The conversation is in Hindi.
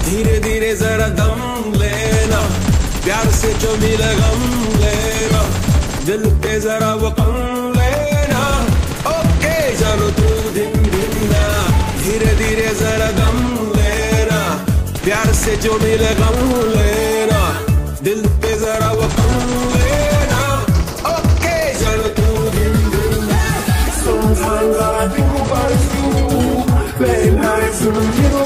धीरे धीरे जरा दम लेना, प्यार से जो मिले गम लेना, दिल पे जरा वो कम लेना। ओके चलो तू धिम धिम ना, धीरे धीरे जरा दम लेना, प्यार से जो मिले गम लेना, दिल पे जरा वो कम लेना। ओके चलो तू धिम धिम ना। Sometimes I think about you, late nights in the middle